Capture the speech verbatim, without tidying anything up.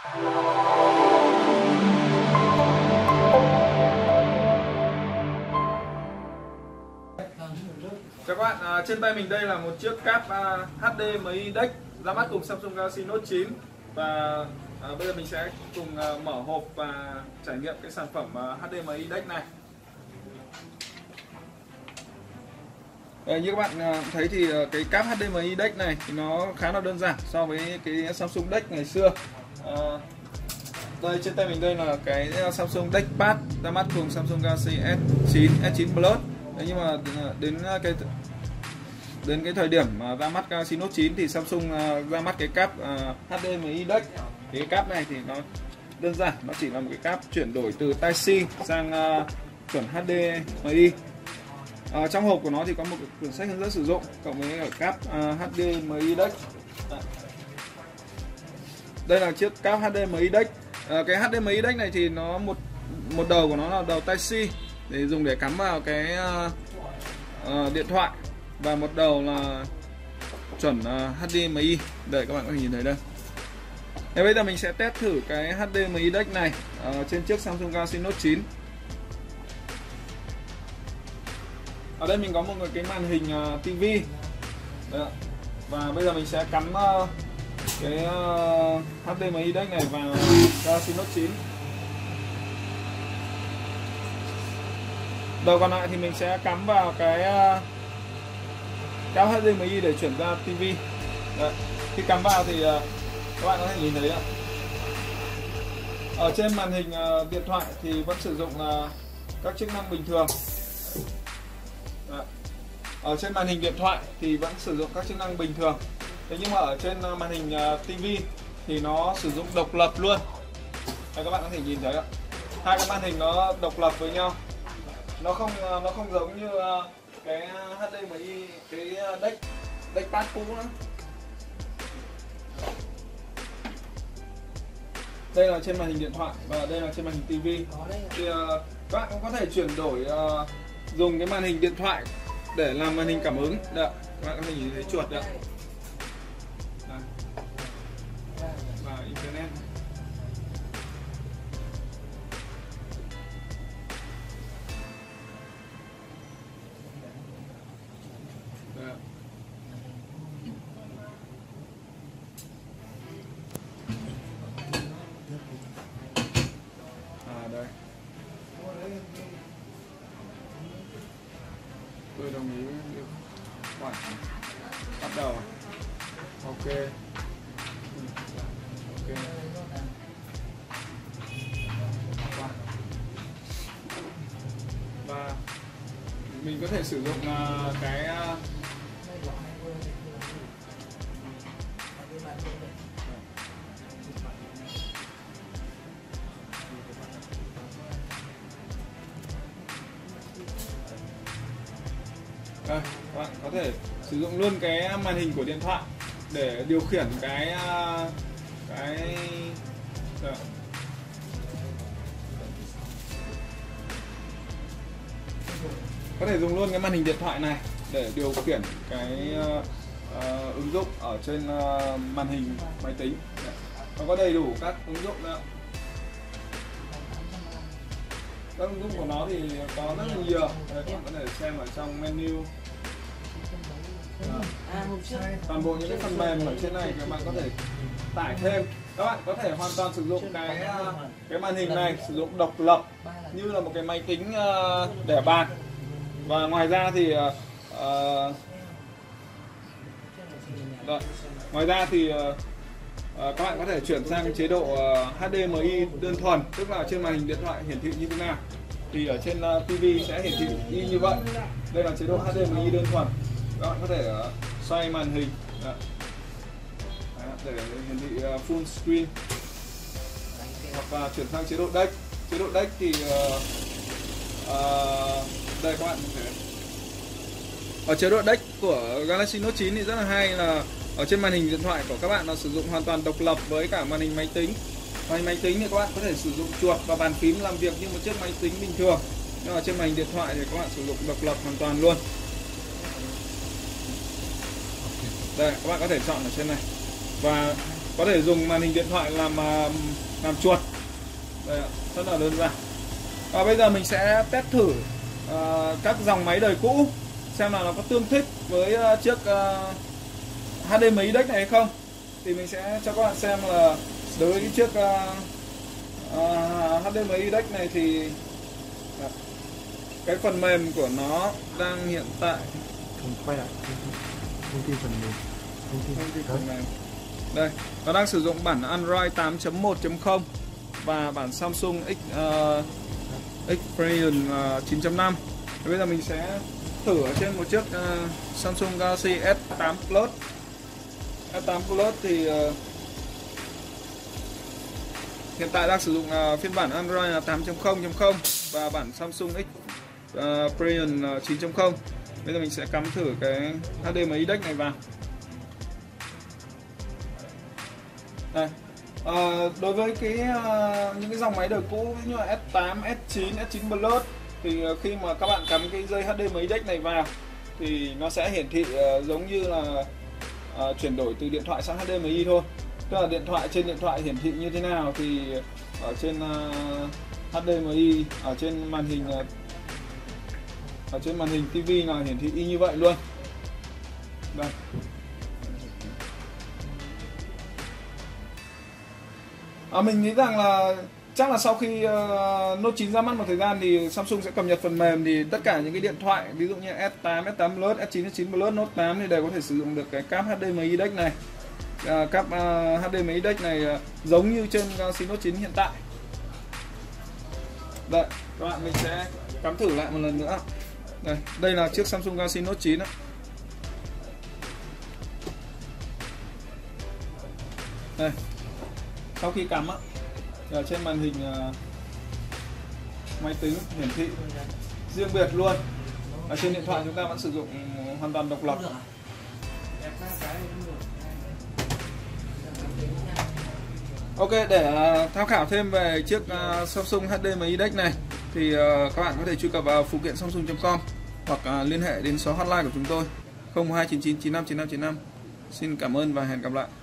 Chào các bạn, à, trên tay mình đây là một chiếc cáp à, hát đê em i deck ra mắt cùng Samsung Galaxy Note chín. Và à, bây giờ mình sẽ cùng à, mở hộp và trải nghiệm cái sản phẩm à, hát đê em i deck này. Đây, như các bạn à, thấy thì à, cái cáp hát đê em i deck này thì nó khá là đơn giản so với cái Samsung deck ngày xưa. à, Đây, trên tay mình đây là cái Samsung DeckPad ra mắt cùng Samsung Galaxy S chín, S chín Plus. Đấy, nhưng mà đến cái đến cái thời điểm mà ra mắt Galaxy Note chín thì Samsung uh, ra mắt cái cáp uh, hát đê em i deck. Thì cái cáp này thì nó đơn giản, nó chỉ là một cái cáp chuyển đổi từ Type-C sang uh, chuẩn hát đê em i. Uh, trong hộp của nó thì có một quyển sách hướng dẫn sử dụng cộng với ở cáp uh, hát đê em i deck. Đây là chiếc cáp hát đê em i deck. Uh, cái hát đê em i deck này thì nó một một đầu của nó là đầu Type-C để dùng để cắm vào cái uh, uh, điện thoại, và một đầu là chuẩn uh, hát đê em i. Đây, các bạn có thể nhìn thấy đây. Thế bây giờ mình sẽ test thử cái hát đê em i deck này uh, trên chiếc Samsung Galaxy Note chín. Ở đây mình có một cái màn hình uh, ti vi. Đấy. Và bây giờ mình sẽ cắm uh, cái uh, hát đê em i deck này vào Galaxy Note chín. Đầu còn lại thì mình sẽ cắm vào cái uh, cáp hát đê em i để chuyển ra ti vi. Đấy. Khi cắm vào thì uh, các bạn có thể nhìn thấy ạ. Ở trên màn hình uh, điện thoại thì vẫn sử dụng uh, các chức năng bình thường. Đấy. Ở trên màn hình điện thoại thì vẫn sử dụng các chức năng bình thường. Thế nhưng mà ở trên uh, màn hình uh, ti vi thì nó sử dụng độc lập luôn. Đấy, các bạn có thể nhìn thấy ạ. Hai cái màn hình nó độc lập với nhau. Nó không uh, nó không giống như uh, cái hát đê em i, cái deck DeckPad cũ nữa. Đây là trên màn hình điện thoại và đây là trên màn hình ti vi. Thì uh, các bạn cũng có thể chuyển đổi uh, dùng cái màn hình điện thoại để làm màn hình cảm ứng. Đấy, các bạn có thể nhìn thấy chuột đấy. Đấy. Và internet. À đây. Tôi đồng ý với khoản bắt đầu. Ok. Ok. Và mình có thể sử dụng uh, cái uh, đây, các bạn có thể sử dụng luôn cái màn hình của điện thoại để điều khiển cái cái đây. Có thể dùng luôn cái màn hình điện thoại này để điều khiển cái uh, uh, ứng dụng ở trên uh, màn hình máy tính. Nó có đầy đủ các ứng dụng nữa. Các ứng dụng của nó thì có rất là nhiều. Đấy, các bạn có thể xem ở trong menu. À, toàn bộ những cái phần mềm ở trên này các bạn có thể tải thêm. Các bạn có thể hoàn toàn sử dụng cái cái màn hình này sử dụng độc lập như là một cái máy tính để bàn. Và ngoài ra thì uh, Rồi. Ngoài ra thì uh, uh, các bạn có thể chuyển sang chế độ uh, hát đê em i đơn thuần, tức là trên màn hình điện thoại hiển thị như thế nào thì ở trên uh, ti vi sẽ hiển thị y như vậy. Đây là chế độ hát đê em i đơn thuần. Các bạn có thể uh, xoay màn hình Đó. Đó, để hiển thị uh, full screen, hoặc là chuyển sang chế độ deck. Chế độ deck thì uh, uh, đây các bạn có thể ở chế độ deck của Galaxy Note chín thì rất là hay là ở trên màn hình điện thoại của các bạn là sử dụng hoàn toàn độc lập với cả màn hình máy tính. Màn hình máy tính thì các bạn có thể sử dụng chuột và bàn phím làm việc như một chiếc máy tính bình thường, nhưng mà trên màn hình điện thoại thì các bạn sử dụng độc lập hoàn toàn luôn. Đây, các bạn có thể chọn ở trên này. Và có thể dùng màn hình điện thoại làm làm chuột. Đây ạ, rất là đơn giản. Và bây giờ mình sẽ test thử uh, các dòng máy đời cũ xem là nó có tương thích với uh, chiếc uh, hát đê em i deck này hay không. Thì mình sẽ cho các bạn xem là đối với chiếc uh, uh, hát đê em i deck này thì uh, cái phần mềm của nó đang hiện tại quay lại thông tin phần mềm, thông tin thông tin phần mềm. Đây, nó đang sử dụng bản Android tám chấm một chấm không và bản Samsung X uh, Xperia uh, chín chấm năm. Bây giờ mình sẽ thử ở trên một chiếc uh, Samsung Galaxy S tám Plus. S tám Plus thì uh, hiện tại đang sử dụng uh, phiên bản Android là tám chấm không chấm không và bản Samsung Xperia uh, chín chấm không. Bây giờ mình sẽ cắm thử cái hát đê em i deck này vào. Đây. À, đối với cái uh, những cái dòng máy đời cũ như là S tám, S chín, S chín Plus thì uh, khi mà các bạn cắm cái dây hát đê em i deck này vào thì nó sẽ hiển thị uh, giống như là uh, chuyển đổi từ điện thoại sang hát đê em i thôi. Tức là điện thoại trên điện thoại hiển thị như thế nào thì ở trên uh, hát đê em i, ở trên màn hình uh, ở trên màn hình ti vi là hiển thị y như vậy luôn. Đây. À, mình nghĩ rằng là chắc là sau khi uh, Note chín ra mắt một thời gian thì Samsung sẽ cập nhật phần mềm thì tất cả những cái điện thoại ví dụ như S tám, S tám Plus, S chín, S chín Plus, Note tám thì đều có thể sử dụng được cái cáp hát đê em i deck này. Uh, cáp uh, hát đê em i deck này uh, giống như trên Galaxy Note chín hiện tại. Đây, các bạn mình sẽ cắm thử lại một lần nữa. Đây, đây là chiếc Samsung Galaxy Note chín đó. Đây. Sau khi cắm á, ở trên màn hình uh, máy tính hiển thị riêng biệt luôn. Ở trên điện thoại chúng ta vẫn sử dụng hoàn toàn độc lập. Ok, để uh, tham khảo thêm về chiếc uh, Samsung hát đê em i deck này thì uh, các bạn có thể truy cập vào phụ kiện samsung chấm com hoặc uh, liên hệ đến số hotline của chúng tôi không hai chín chín chín năm chín năm chín năm. Xin cảm ơn và hẹn gặp lại.